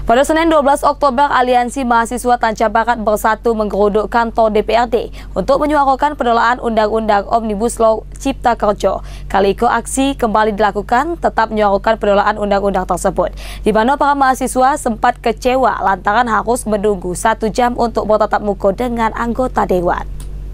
Pada Senin 12 Oktober, Aliansi Mahasiswa Tanca Barat Bersatu menggeruduk kantor DPRD untuk menyuarakan penolakan Undang-Undang Omnibus Law Cipta Kerja. Kali itu aksi kembali dilakukan tetap menyuarakan penolakan undang-undang tersebut, di mana para mahasiswa sempat kecewa lantaran harus menunggu 1 jam untuk bertatap muka dengan anggota dewan.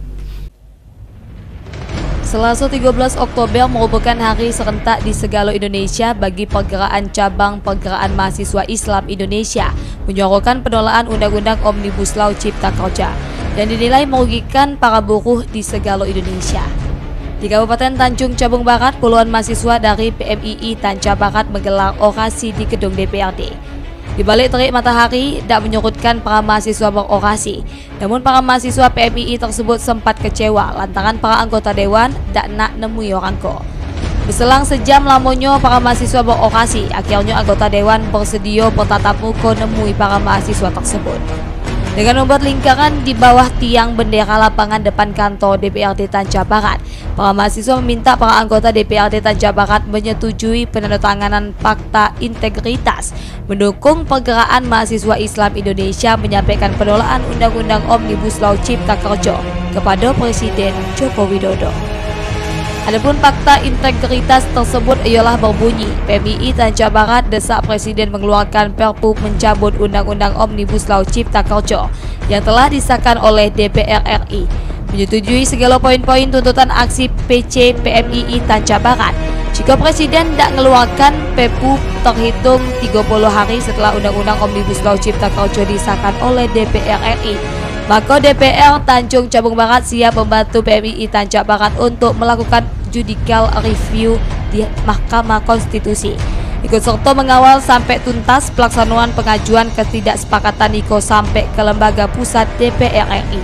Selasa 13 Oktober merupakan hari serentak di segala Indonesia bagi pergerakan cabang pergerakan mahasiswa Islam Indonesia menyuarakan penolakan Undang-Undang Omnibus Law Cipta Kerja dan dinilai merugikan para buruh di segala Indonesia. Di Kabupaten Tanjung Jabung Barat, puluhan mahasiswa dari PMII Tanca Barat menggelar orasi di gedung DPRD. Di balik terik matahari, tak menyurutkan para mahasiswa berorasi. Namun para mahasiswa PMII tersebut sempat kecewa lantaran para anggota dewan tak nak nemui orangko. Berselang sejam lamanya para mahasiswa berorasi, akhirnya anggota dewan bersedia bertatap muka nemui para mahasiswa tersebut. Dengan membuat lingkaran di bawah tiang bendera lapangan depan kantor DPRD Tanca Barat, para mahasiswa meminta para anggota DPRD Tanca Barat menyetujui penandatanganan Fakta Integritas, mendukung pergerakan mahasiswa Islam Indonesia menyampaikan penolakan Undang-Undang Omnibus Law Cipta Kerja kepada Presiden Joko Widodo. Adapun fakta integritas tersebut ialah berbunyi, PMII Tanca Barat desak Presiden mengeluarkan Perpu mencabut Undang-Undang Omnibus Law Cipta Kerja yang telah disahkan oleh DPR RI, menyetujui segala poin-poin tuntutan aksi PC PMII Tanca Barat. Jika Presiden tidak mengeluarkan Perpu terhitung 30 hari setelah Undang-Undang Omnibus Law Cipta Kerja disahkan oleh DPR RI, maka DPR Tanjung Jabung Barat siap membantu PMII Tanca Barat untuk melakukan judicial review di Mahkamah Konstitusi, ikut serta mengawal sampai tuntas pelaksanaan pengajuan ketidaksepakatan IKO sampai ke lembaga pusat DPR RI.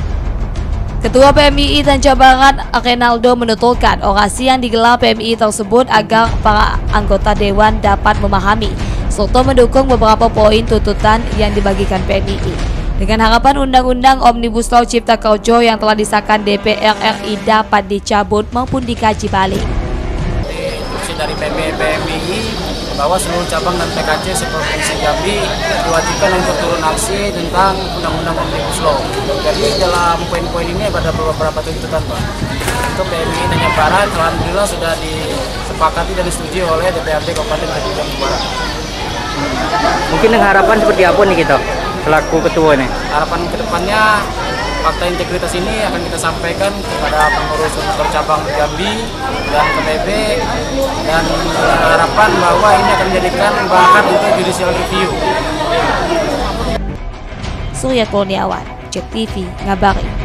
Ketua PMII Tanca Barat Renaldo menuturkan orasi yang digelar PMII tersebut agar para anggota dewan dapat memahami serta mendukung beberapa poin tuntutan yang dibagikan PMII. Dengan harapan Undang-Undang Omnibus Law Cipta Kerja yang telah disahkan DPR RI dapat dicabut maupun dikaji balik. Instruksi dari PMII bahwa seluruh cabang dan PKC seprovinsi Jambi diwajibkan untuk turun aksi tentang Undang-Undang Omnibus Law. Jadi dalam poin-poin ini ada beberapa tuntutan, Pak. Untuk PMII Tanjung Barat, alhamdulillah sudah disepakati dan disetujui oleh DPRD Kabupaten Tanjung Jabung Barat. Mungkin dengan harapan seperti apa nih kita selaku ketua nih? Harapan kedepannya fakta integritas ini akan kita sampaikan kepada pengurus cabang Jambi dan KPB, dan harapan bahwa ini akan menjadikan bahan untuk judicial review. Surya Kurniawan, JEK TV, ngabari.